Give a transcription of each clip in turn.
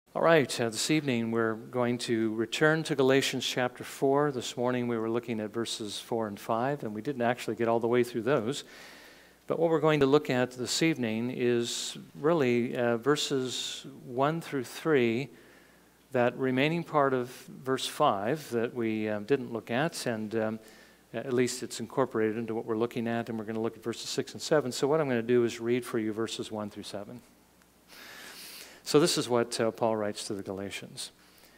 All right, this evening we're going to return to Galatians chapter 4. This morning we were looking at verses 4 and 5, and we didn't actually get all the way through those. But what we're going to look at this evening is really verses 1 through 3, that remaining part of verse 5 that we didn't look at, and at least it's incorporated into what we're looking at, and we're going to look at verses 6 and 7. So what I'm going to do is read for you verses 1 through 7. So this is what Paul writes to the Galatians.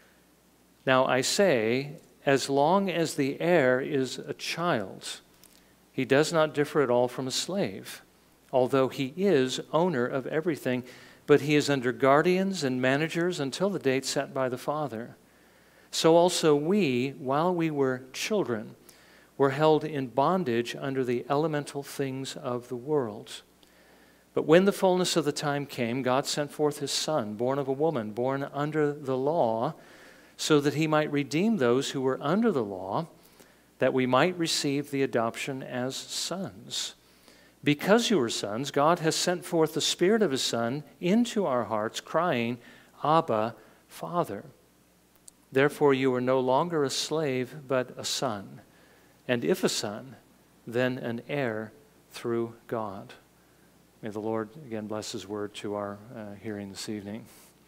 Now I say, as long as the heir is a child, he does not differ at all from a slave, although he is owner of everything, but he is under guardians and managers until the date set by the Father. So also we, while we were children, were held in bondage under the elemental things of the world. But when the fullness of the time came, God sent forth his Son, born of a woman, born under the law, so that he might redeem those who were under the law, that we might receive the adoption as sons. Because you are sons, God has sent forth the Spirit of his Son into our hearts, crying, Abba, Father. Therefore you are no longer a slave, but a son. And if a son, then an heir through God. May the Lord again bless his word to our hearing this evening.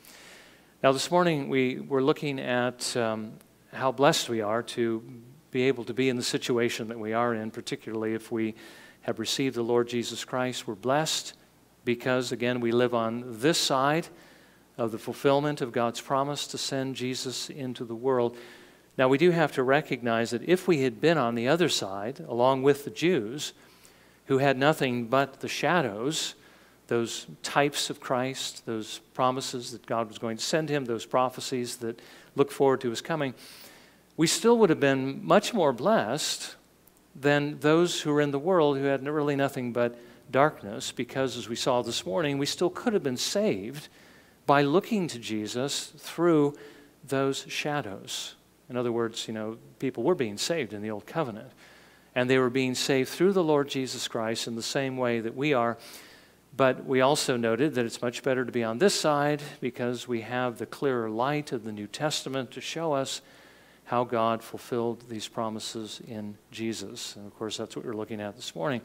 Now this morning we were looking at how blessed we are to be able to be in the situation that we are in, particularly if we have received the Lord Jesus Christ. We're blessed because, again, we live on this side of the fulfillment of God's promise to send Jesus into the world. Now we do have to recognize that if we had been on the other side, along with the Jews, who had nothing but the shadows, those types of Christ, those promises that God was going to send him, those prophecies that look forward to his coming, we still would have been much more blessed than those who were in the world who had really nothing but darkness, because as we saw this morning, we still could have been saved by looking to Jesus through those shadows. In other words, people were being saved in the Old Covenant. And they were being saved through the Lord Jesus Christ in the same way that we are. But we also noted that it's much better to be on this side because we have the clearer light of the New Testament to show us how God fulfilled these promises in Jesus. And of course, that's what we're looking at this morning.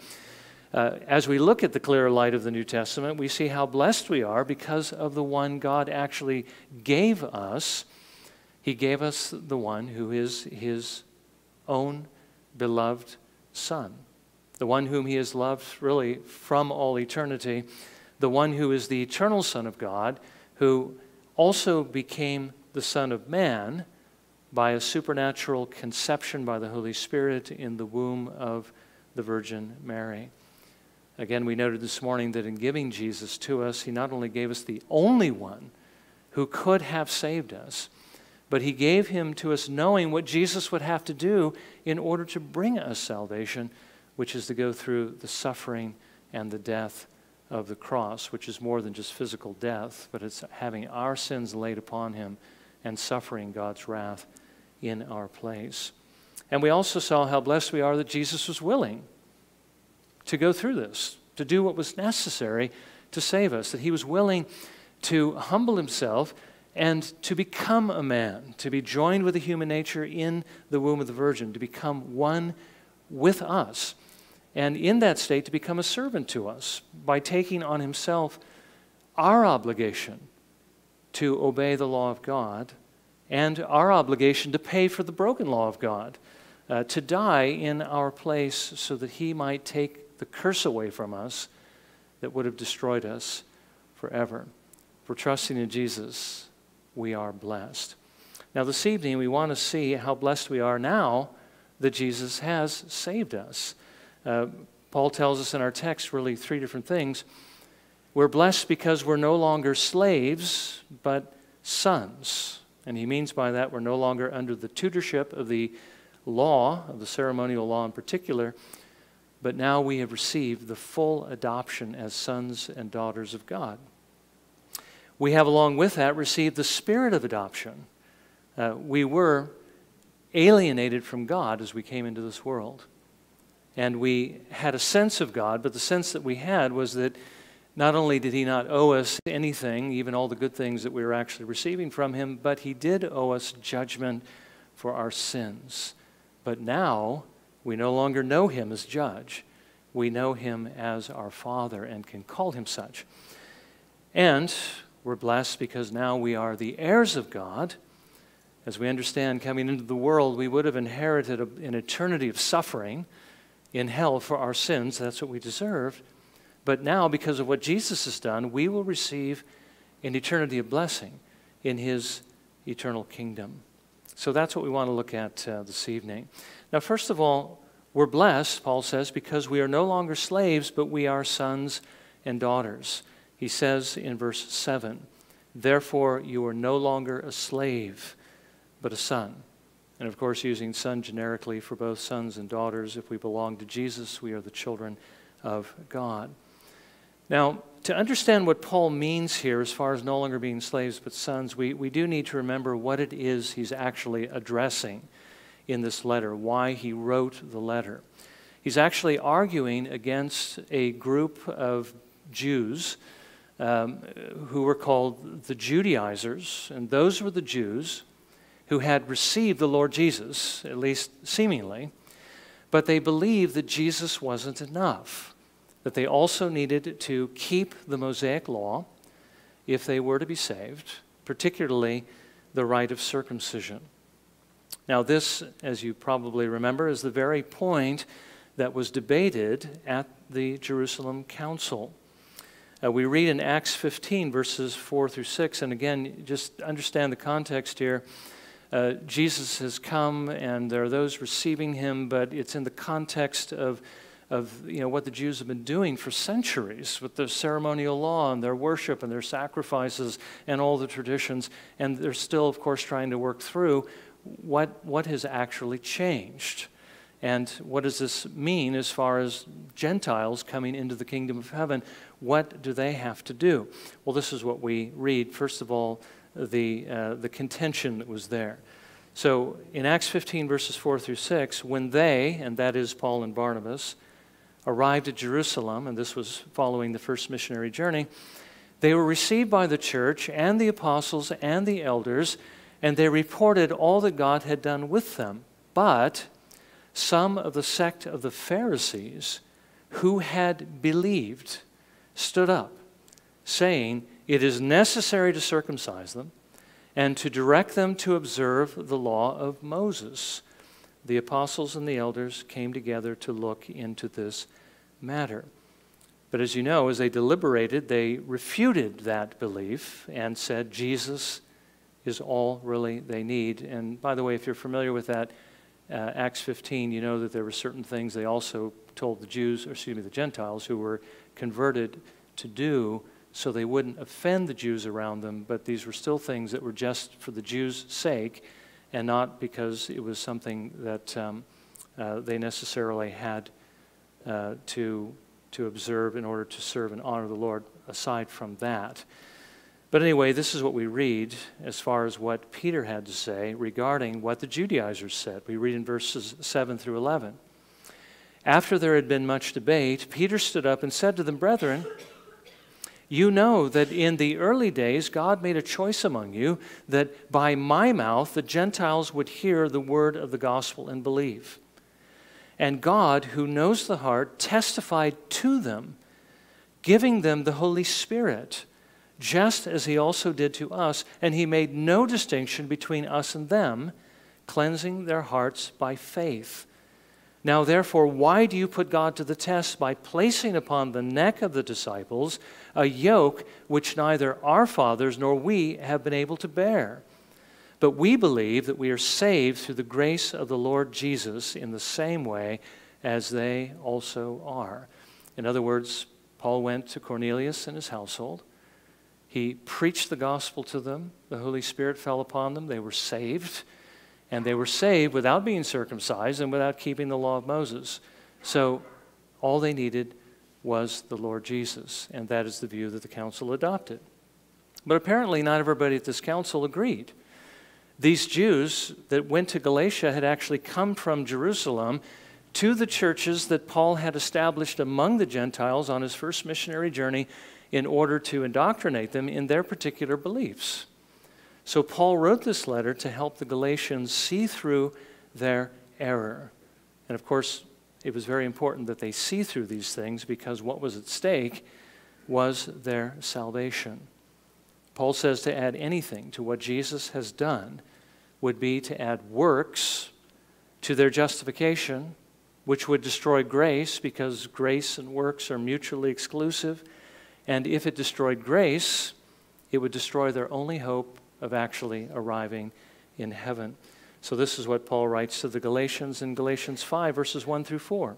As we look at the clearer light of the New Testament, we see how blessed we are because of the one God actually gave us. He gave us the one who is his own beloved Son, the one whom he has loved really from all eternity, the one who is the eternal Son of God, who also became the Son of Man by a supernatural conception by the Holy Spirit in the womb of the Virgin Mary. Again, we noted this morning that in giving Jesus to us, he not only gave us the only one who could have saved us, but he gave him to us knowing what Jesus would have to do in order to bring us salvation, which is to go through the suffering and the death of the cross, which is more than just physical death, but it's having our sins laid upon him and suffering God's wrath in our place. And we also saw how blessed we are that Jesus was willing to go through this, to do what was necessary to save us, that he was willing to humble himself and to become a man, to be joined with the human nature in the womb of the Virgin, to become one with us, and in that state to become a servant to us by taking on himself our obligation to obey the law of God and our obligation to pay for the broken law of God, to die in our place so that he might take the curse away from us that would have destroyed us forever. For trusting in Jesus, we are blessed. Now this evening we want to see how blessed we are now that Jesus has saved us. Paul tells us in our text really three different things. We're blessed because we're no longer slaves, but sons. And he means by that we're no longer under the tutorship of the law, of the ceremonial law in particular, but now we have received the full adoption as sons and daughters of God. We have, along with that, received the spirit of adoption. We were alienated from God as we came into this world. And we had a sense of God, but the sense that we had was that Not only did he not owe us anything, even all the good things that we were actually receiving from him, but he did owe us judgment for our sins. But now we no longer know him as judge. We know him as our Father and can call him such. And we're blessed because now we are the heirs of God. As we understand, coming into the world, we would have inherited an eternity of suffering in hell for our sins. That's what we deserved. But now, because of what Jesus has done, we will receive an eternity of blessing in his eternal kingdom. So that's what we want to look at this evening. Now, first of all, we're blessed, Paul says, because we are no longer slaves, but we are sons and daughters. He says in verse 7, "Therefore you are no longer a slave, but a son." And of course, using son generically for both sons and daughters. If we belong to Jesus, we are the children of God. Now, to understand what Paul means here as far as no longer being slaves but sons, we do need to remember what it is he's actually addressing in this letter, why he wrote the letter. He's actually arguing against a group of Jews who were called the Judaizers, and those were the Jews who had received the Lord Jesus, at least seemingly, but they believed that Jesus wasn't enough, that they also needed to keep the Mosaic law if they were to be saved, particularly the rite of circumcision. Now this, as you probably remember, is the very point that was debated at the Jerusalem Council. We read in Acts 15, verses 4 through 6, and again, just understand the context here. Jesus has come, and there are those receiving him, but it's in the context of what the Jews have been doing for centuries with their ceremonial law and their worship and their sacrifices and all the traditions, and they're still, of course, trying to work through what has actually changed. And what does this mean as far as Gentiles coming into the kingdom of heaven? What do they have to do? Well, this is what we read. First of all, the contention that was there. So in Acts 15, verses 4 through 6, when they, and that is Paul and Barnabas, arrived at Jerusalem, and this was following the first missionary journey, they were received by the church and the apostles and the elders, and they reported all that God had done with them. But some of the sect of the Pharisees who had believed stood up, saying, "It is necessary to circumcise them and to direct them to observe the law of Moses." The apostles and the elders came together to look into this matter. But as you know, as they deliberated, they refuted that belief and said Jesus is all really they need. And by the way, if you're familiar with that, Acts 15, you know that there were certain things they also told the Gentiles who were converted to do so they wouldn't offend the Jews around them, but these were still things that were just for the Jews' sake and not because it was something that they necessarily had to observe in order to serve and honor the Lord aside from that. But anyway, this is what we read as far as what Peter had to say regarding what the Judaizers said. We read in verses 7 through 11. After there had been much debate, Peter stood up and said to them, "Brethren, you know that in the early days God made a choice among you that by my mouth the Gentiles would hear the word of the gospel and believe. And God, who knows the heart, testified to them, giving them the Holy Spirit, just as he also did to us, and he made no distinction between us and them, cleansing their hearts by faith. Now, therefore, why do you put God to the test by placing upon the neck of the disciples a yoke which neither our fathers nor we have been able to bear? But we believe that we are saved through the grace of the Lord Jesus in the same way as they also are." In other words, Paul went to Cornelius and his household. He preached the gospel to them. The Holy Spirit fell upon them. They were saved. And they were saved without being circumcised and without keeping the law of Moses. So all they needed was the Lord Jesus. And that is the view that the council adopted. But apparently not everybody at this council agreed. These Jews that went to Galatia had actually come from Jerusalem to the churches that Paul had established among the Gentiles on his first missionary journey in order to indoctrinate them in their particular beliefs. So Paul wrote this letter to help the Galatians see through their error. And of course, it was very important that they see through these things, because what was at stake was their salvation. Paul says to add anything to what Jesus has done would be to add works to their justification, which would destroy grace, because grace and works are mutually exclusive. And if it destroyed grace, it would destroy their only hope of actually arriving in heaven. So this is what Paul writes to the Galatians in Galatians 5, verses 1 through 4.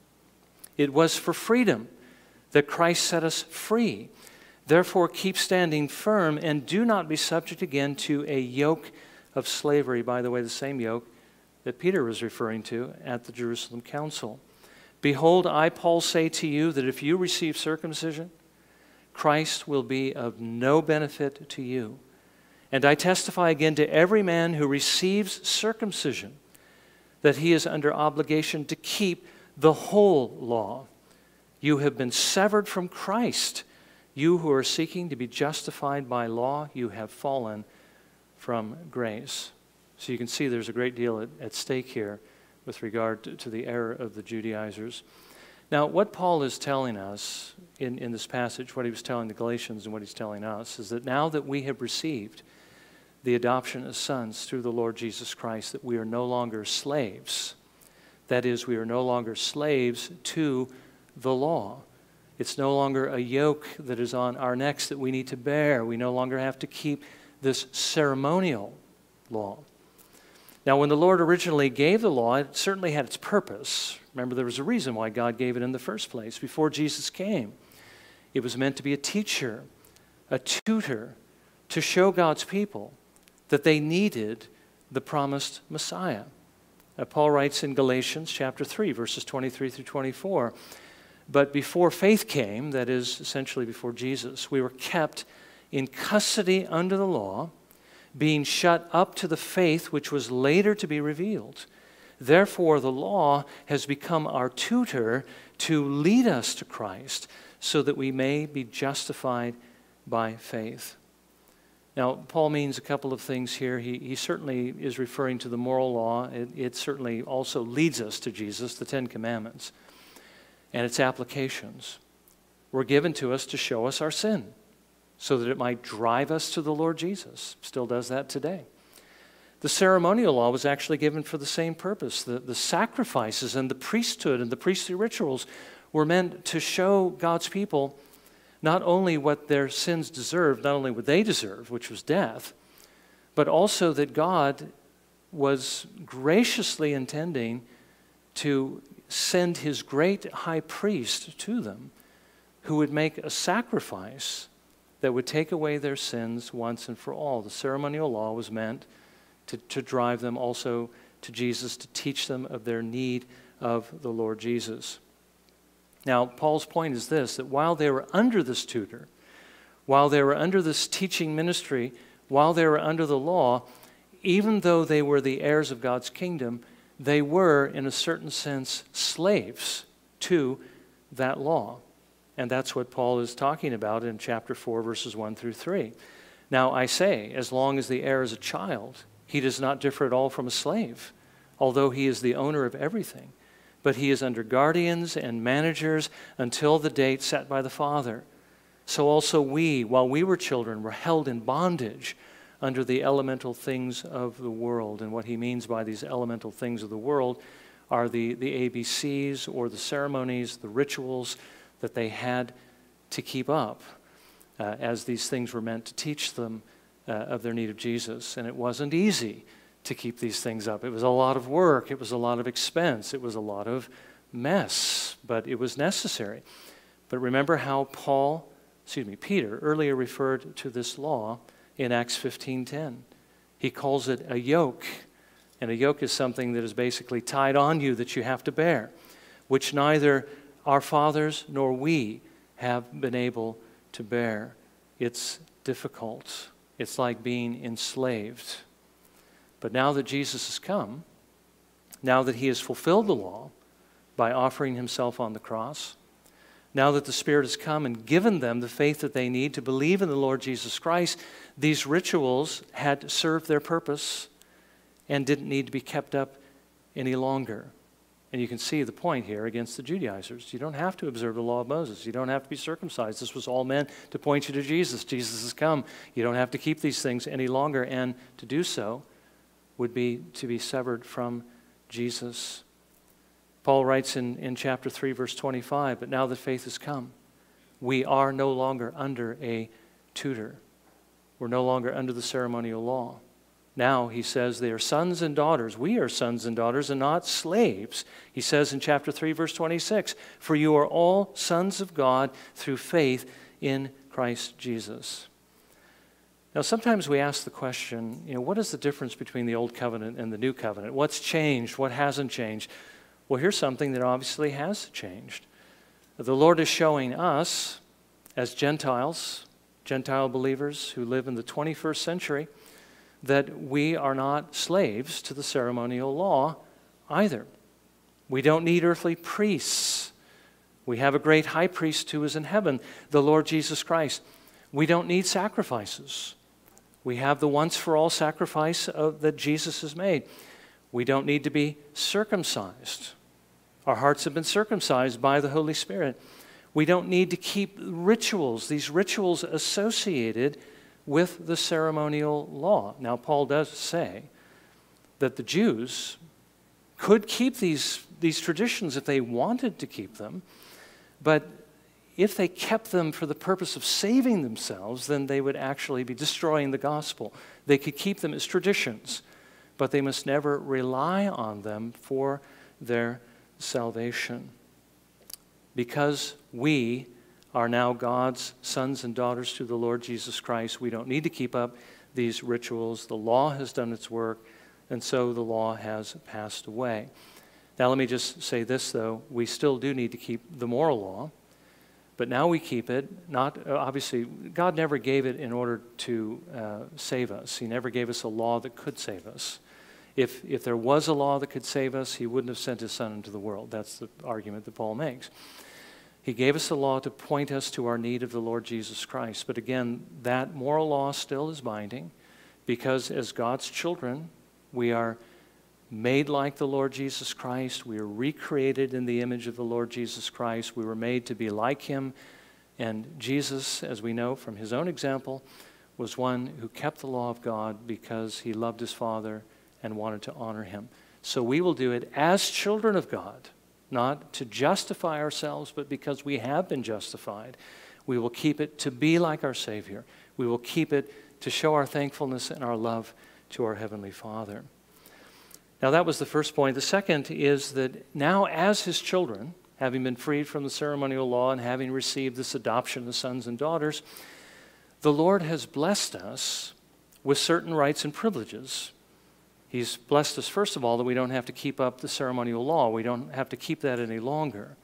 It was for freedom that Christ set us free. Therefore, keep standing firm and do not be subject again to a yoke of slavery. By the way, the same yoke that Peter was referring to at the Jerusalem Council. Behold, I, Paul, say to you that if you receive circumcision, Christ will be of no benefit to you. And I testify again to every man who receives circumcision that he is under obligation to keep the whole law. You have been severed from Christ. You who are seeking to be justified by law, you have fallen from grace. So you can see there's a great deal at stake here with regard to the error of the Judaizers. Now, what Paul is telling us in this passage, what he was telling the Galatians and what he's telling us, is that now that we have received the adoption as sons through the Lord Jesus Christ, that we are no longer slaves. That is, we are no longer slaves to the law. It's no longer a yoke that is on our necks that we need to bear. We no longer have to keep this ceremonial law. Now, when the Lord originally gave the law, it certainly had its purpose. Remember, there was a reason why God gave it in the first place. Before Jesus came, it was meant to be a teacher, a tutor, to show God's people that they needed the promised Messiah. Paul writes in Galatians chapter 3, verses 23 through 24, but before faith came, that is essentially before Jesus, we were kept in custody under the law, being shut up to the faith which was later to be revealed. Therefore, the law has become our tutor to lead us to Christ, so that we may be justified by faith. Now, Paul means a couple of things here. He certainly is referring to the moral law. It certainly also leads us to Jesus, the Ten Commandments, and its applications were given to us to show us our sin, so that it might drive us to the Lord Jesus. Still does that today. The ceremonial law was actually given for the same purpose. The sacrifices and the priesthood and the priestly rituals were meant to show God's people not only what their sins deserved, not only what they deserved, which was death, but also that God was graciously intending to send his great high priest to them, who would make a sacrifice that would take away their sins once and for all. The ceremonial law was meant to drive them also to Jesus, to teach them of their need of the Lord Jesus. Now, Paul's point is this, that while they were under this tutor, while they were under this teaching ministry, while they were under the law, even though they were the heirs of God's kingdom, they were, in a certain sense, slaves to that law. And that's what Paul is talking about in chapter 4, verses 1 through 3. Now, I say, as long as the heir is a child, he does not differ at all from a slave, although he is the owner of everything. But he is under guardians and managers until the date set by the Father. So also we, while we were children, were held in bondage under the elemental things of the world. And what he means by these elemental things of the world are the ABCs, or the ceremonies, the rituals that they had to keep up, as these things were meant to teach them of their need of Jesus. And it wasn't easy to keep these things up. It was a lot of work. It was a lot of expense. It was a lot of mess, but it was necessary. But remember how Peter earlier referred to this law in Acts 15:10. He calls it a yoke, and a yoke is something that is basically tied on you that you have to bear, which neither our fathers nor we have been able to bear. It's difficult. It's like being enslaved. But now that Jesus has come, now that he has fulfilled the law by offering himself on the cross, Now that the Spirit has come and given them the faith that they need to believe in the Lord Jesus Christ, these rituals had served their purpose and didn't need to be kept up any longer. And you can see the point here against the Judaizers. You don't have to observe the law of Moses. You don't have to be circumcised. This was all meant to point you to Jesus. Jesus has come. You don't have to keep these things any longer. And to do so would be to be severed from Jesus. Paul writes in chapter 3, verse 25, but now that faith has come, we are no longer under a tutor. We're no longer under the ceremonial law. Now, he says, they are sons and daughters. We are sons and daughters and not slaves. He says in chapter 3, verse 26, for you are all sons of God through faith in Christ Jesus. Now, sometimes we ask the question, what is the difference between the old covenant and the new covenant? What's changed? What hasn't changed? Well, here's something that obviously has changed. The Lord is showing us, as Gentiles, Gentile believers who live in the 21st century, that we are not slaves to the ceremonial law either. We don't need earthly priests. We have a great high priest who is in heaven, the Lord Jesus Christ. We don't need sacrifices. We have the once-for-all sacrifice that Jesus has made. We don't need to be circumcised. Our hearts have been circumcised by the Holy Spirit. We don't need to keep rituals, these rituals associated with the ceremonial law. Now, Paul does say that the Jews could keep these traditions if they wanted to keep them, but if they kept them for the purpose of saving themselves, then they would actually be destroying the gospel. They could keep them as traditions, but they must never rely on them for their salvation. Because we are now God's sons and daughters through the Lord Jesus Christ, we don't need to keep up these rituals. The law has done its work, and so the law has passed away. Now let me just say this, though. We still do need to keep the moral law, but now we keep it, not, obviously, God never gave it in order to save us. He never gave us a law that could save us. If there was a law that could save us, he wouldn't have sent his son into the world. That's the argument that Paul makes. He gave us a law to point us to our need of the Lord Jesus Christ. But again, that moral law still is binding because as God's children, we are made like the Lord Jesus Christ. We are recreated in the image of the Lord Jesus Christ. We were made to be like him. And Jesus, as we know from his own example, was one who kept the law of God because he loved his Father and wanted to honor him. So we will do it as children of God. Not to justify ourselves, but because we have been justified. We will keep it to be like our Savior. We will keep it to show our thankfulness and our love to our Heavenly Father. Now that was the first point. The second is that now as his children, having been freed from the ceremonial law and having received this adoption of sons and daughters, the Lord has blessed us with certain rights and privileges. He's blessed us, first of all, that we don't have to keep up the ceremonial law. We don't have to keep that any longer.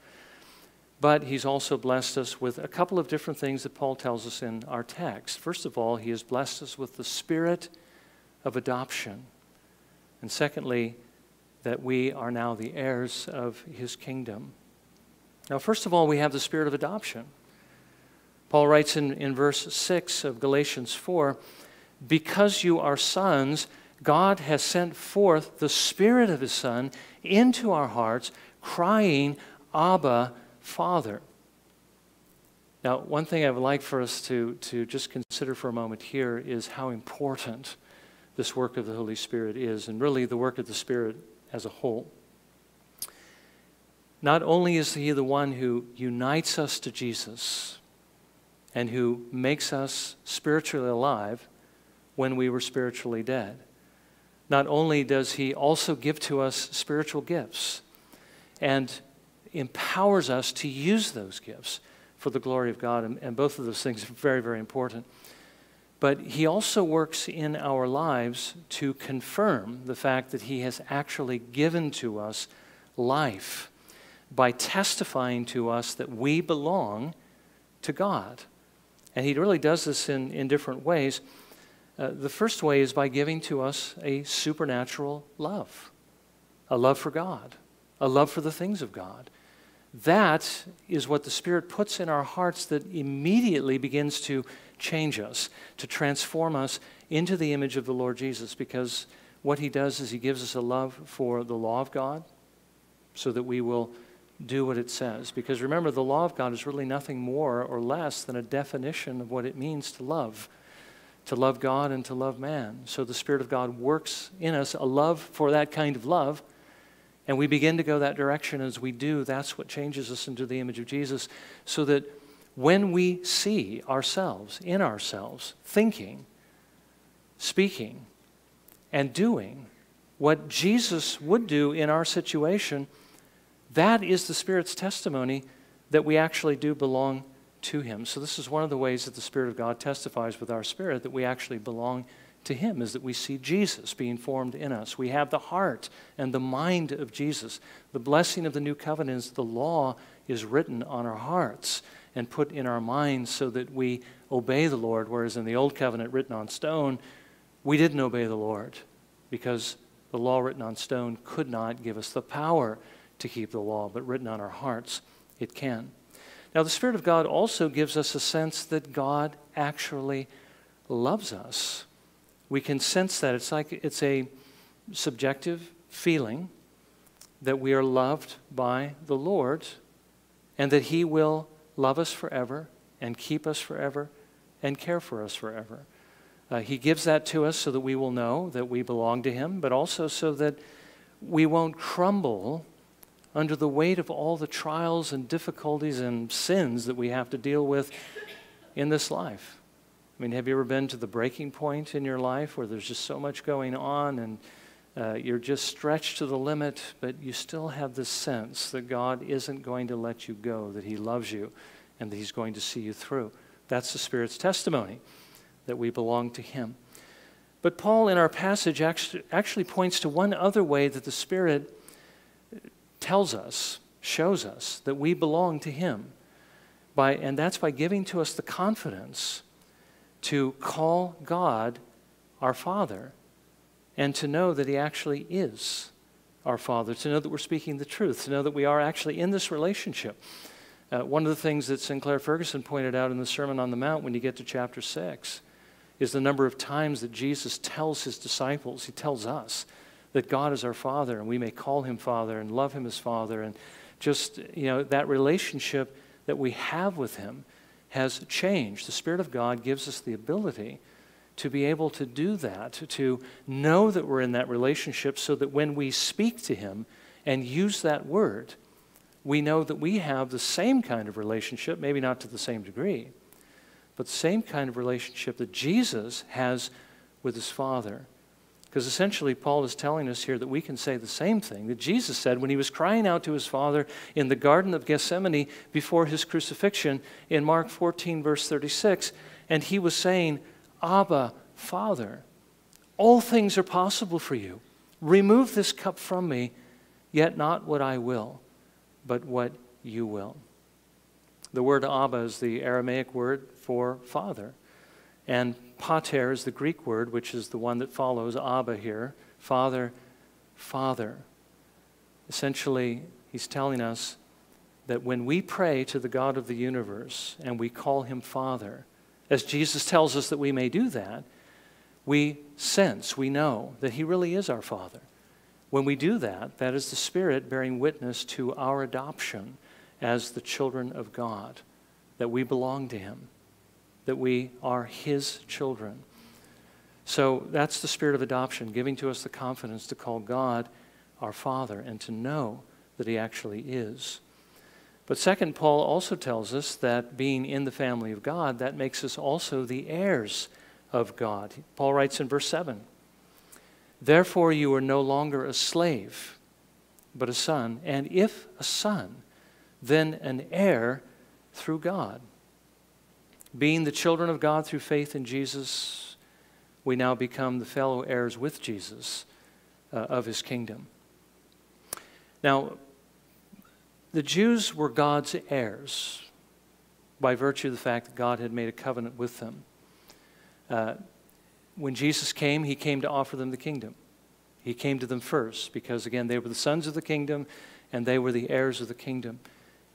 But he's also blessed us with a couple of different things that Paul tells us in our text. First of all, he has blessed us with the spirit of adoption. And secondly, that we are now the heirs of his kingdom. Now, first of all, we have the spirit of adoption. Paul writes in verse 6 of Galatians 4, because you are sons, God has sent forth the Spirit of his Son into our hearts, crying, Abba, Father. Now, one thing I would like for us to just consider for a moment here is how important this work of the Holy Spirit is, and really the work of the Spirit as a whole. Not only is he the one who unites us to Jesus and who makes us spiritually alive when we were spiritually dead, not only does he also give to us spiritual gifts and empowers us to use those gifts for the glory of God, and both of those things are very, very important, but he also works in our lives to confirm the fact that he has actually given to us life by testifying to us that we belong to God. And he really does this in different ways. The first way is by giving to us a supernatural love, a love for God, a love for the things of God. that is what the Spirit puts in our hearts that immediately begins to change us, to transform us into the image of the Lord Jesus, because what he does is he gives us a love for the law of God so that we will do what it says. Because remember, the law of God is really nothing more or less than a definition of what it means to love God and to love man. So the Spirit of God works in us a love for that kind of love, and we begin to go that direction. As we do, that's what changes us into the image of Jesus, so that when we see ourselves, in ourselves, thinking, speaking, and doing what Jesus would do in our situation, that is the Spirit's testimony that we actually do belong to him. So this is one of the ways that the Spirit of God testifies with our spirit that we actually belong to him, is that we see Jesus being formed in us. We have the heart and the mind of Jesus. The blessing of the new covenant is the law is written on our hearts and put in our minds so that we obey the Lord, whereas in the old covenant written on stone, we didn't obey the Lord because the law written on stone could not give us the power to keep the law, but written on our hearts, it can. Now, the Spirit of God also gives us a sense that God actually loves us. We can sense that. It's a subjective feeling that we are loved by the Lord and that he will love us forever and keep us forever and care for us forever. He gives that to us so that we will know that we belong to him, but also so that we won't crumble under the weight of all the trials and difficulties and sins that we have to deal with in this life. I mean, have you ever been to the breaking point in your life where there's just so much going on and you're just stretched to the limit, but you still have this sense that God isn't going to let you go, that he loves you, and that he's going to see you through? That's the Spirit's testimony, that we belong to him. But Paul, in our passage, actually points to one other way that the Spirit tells us, shows us that we belong to him, and that's by giving to us the confidence to call God our Father and to know that he actually is our Father, to know that we're speaking the truth, to know that we are actually in this relationship. One of the things that Sinclair Ferguson pointed out in the Sermon on the Mount when you get to chapter 6 is the number of times that Jesus tells his disciples, he tells us, that God is our Father and we may call him Father and love him as Father. And just, that relationship that we have with him has changed. The Spirit of God gives us the ability to be able to do that, to know that we're in that relationship so that when we speak to him and use that word, we know that we have the same kind of relationship, maybe not to the same degree, but the same kind of relationship that Jesus has with his Father. Because essentially, Paul is telling us here that we can say the same thing that Jesus said when he was crying out to his Father in the Garden of Gethsemane before his crucifixion in Mark 14, verse 36. And he was saying, Abba, Father, all things are possible for you. Remove this cup from me, yet not what I will, but what you will. The word Abba is the Aramaic word for father. And pater is the Greek word, which is the one that follows Abba here. Father, Father. Essentially, he's telling us that when we pray to the God of the universe and we call him Father, as Jesus tells us that we may do that, we sense, we know that he really is our Father. When we do that, that is the Spirit bearing witness to our adoption as the children of God, that we belong to him, that we are his children. So that's the spirit of adoption, giving to us the confidence to call God our Father and to know that he actually is. But second, Paul also tells us that being in the family of God, that makes us also the heirs of God. Paul writes in verse 7, "Therefore you are no longer a slave, but a son, and if a son, then an heir through God." Being the children of God through faith in Jesus, we now become the fellow heirs with Jesus of his kingdom. Now, the Jews were God's heirs by virtue of the fact that God had made a covenant with them. When Jesus came, he came to offer them the kingdom. He came to them first because, again, they were the sons of the kingdom and they were the heirs of the kingdom.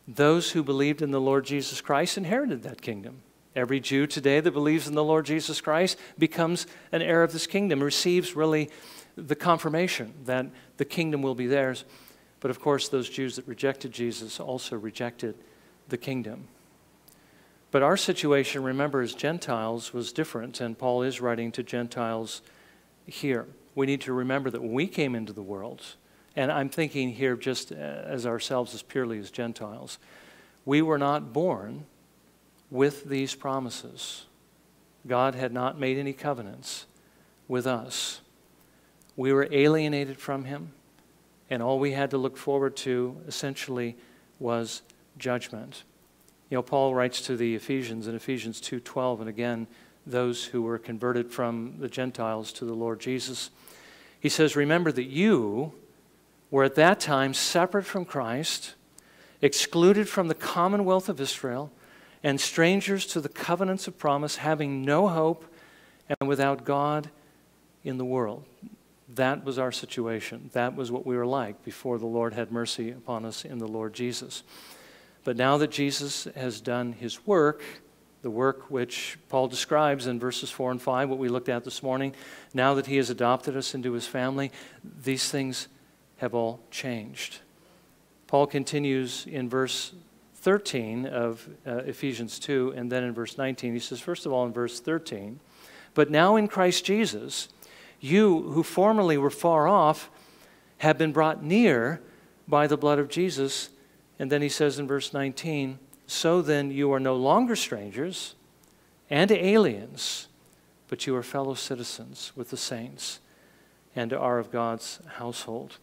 those who believed in the Lord Jesus Christ inherited that kingdom. Every Jew today that believes in the Lord Jesus Christ becomes an heir of this kingdom, receives really the confirmation that the kingdom will be theirs. But of course, those Jews that rejected Jesus also rejected the kingdom. But our situation, remember, as Gentiles was different, and Paul is writing to Gentiles here. We need to remember that when we came into the world, and I'm thinking here just as ourselves as purely as Gentiles, we were not born with these promises. God had not made any covenants with us. We were alienated from him, and all we had to look forward to essentially was judgment. You know, Paul writes to the Ephesians in Ephesians 2:12, and again, those who were converted from the Gentiles to the Lord Jesus. He says, remember that you were at that time separate from Christ, excluded from the commonwealth of Israel, and strangers to the covenants of promise, having no hope and without God in the world. That was our situation. That was what we were like before the Lord had mercy upon us in the Lord Jesus. But now that Jesus has done his work, the work which Paul describes in verses 4 and 5, what we looked at this morning, now that he has adopted us into his family, these things have all changed. Paul continues in verse 13 of Ephesians 2, and then in verse 19, he says, first of all in verse 13, but now in Christ Jesus, you who formerly were far off have been brought near by the blood of Jesus. And then he says in verse 19, so then you are no longer strangers and aliens, but you are fellow citizens with the saints and are of God's household.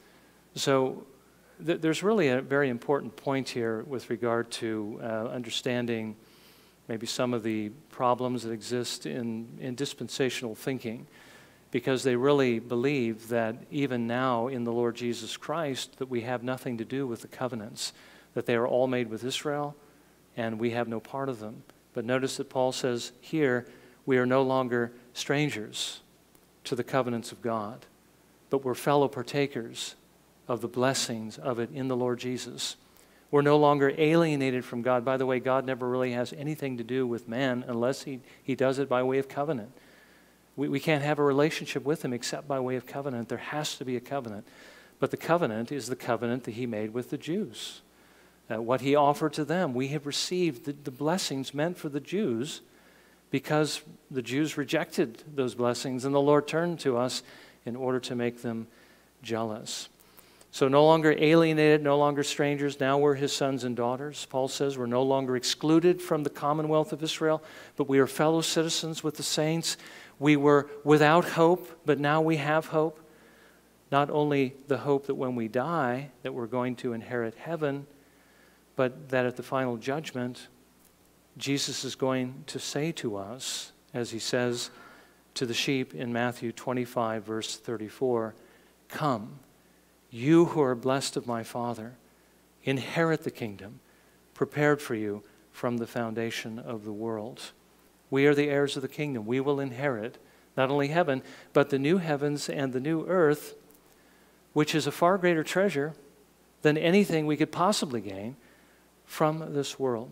So there's really a very important point here with regard to understanding maybe some of the problems that exist in dispensational thinking, because they really believe that even now in the Lord Jesus Christ that we have nothing to do with the covenants, that they are all made with Israel and we have no part of them. But notice that Paul says here, we are no longer strangers to the covenants of God, but we're fellow partakers of the blessings of it in the Lord Jesus. We're no longer alienated from God. By the way, God never really has anything to do with man unless he does it by way of covenant. We can't have a relationship with him except by way of covenant. There has to be a covenant. But the covenant is the covenant that he made with the Jews. What he offered to them, we have received the blessings meant for the Jews because the Jews rejected those blessings, and the Lord turned to us in order to make them jealous. So no longer alienated, no longer strangers, now we're his sons and daughters. Paul says we're no longer excluded from the commonwealth of Israel, but we are fellow citizens with the saints. We were without hope, but now we have hope. Not only the hope that when we die, that we're going to inherit heaven, but that at the final judgment, Jesus is going to say to us, as he says to the sheep in Matthew 25, verse 34, come, you who are blessed of my Father, inherit the kingdom prepared for you from the foundation of the world. We are the heirs of the kingdom. We will inherit not only heaven, but the new heavens and the new earth, which is a far greater treasure than anything we could possibly gain from this world.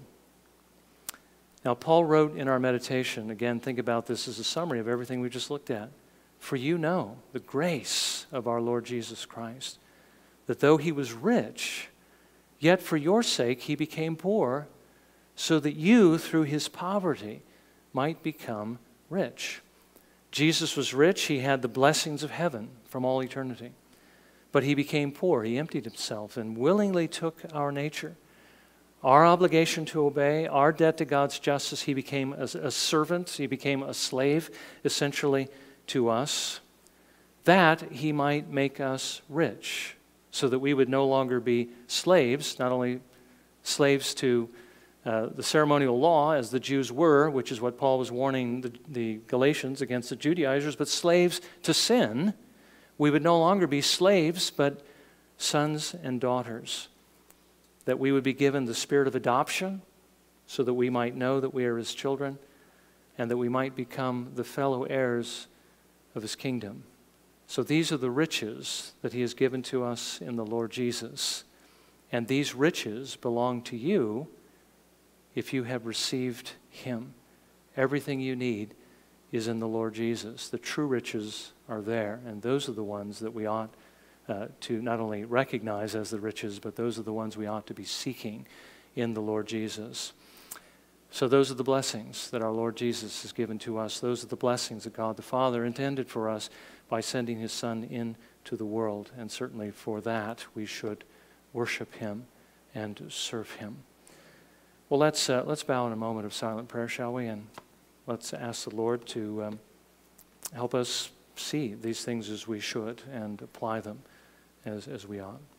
Now, Paul wrote in our meditation, again, think about this as a summary of everything we just looked at. For you know the grace of our Lord Jesus Christ, that though he was rich, yet for your sake he became poor, so that you, through his poverty, might become rich. Jesus was rich. He had the blessings of heaven from all eternity. But he became poor. He emptied himself and willingly took our nature, our obligation to obey, our debt to God's justice. He became a servant. He became a slave, essentially, to us, that he might make us rich, so that we would no longer be slaves, not only slaves to the ceremonial law, as the Jews were, which is what Paul was warning the Galatians against the Judaizers, but slaves to sin. We would no longer be slaves, but sons and daughters. That we would be given the spirit of adoption, so that we might know that we are his children, and that we might become the fellow heirs of his kingdom. So these are the riches that he has given to us in the Lord Jesus. And these riches belong to you if you have received him. Everything you need is in the Lord Jesus. The true riches are there, and those are the ones that we ought to not only recognize as the riches, but those are the ones we ought to be seeking in the Lord Jesus. So those are the blessings that our Lord Jesus has given to us. Those are the blessings that God the Father intended for us by sending his Son into the world. And certainly for that we should worship him and serve him. Well, let's bow in a moment of silent prayer, shall we? And let's ask the Lord to help us see these things as we should and apply them as we ought.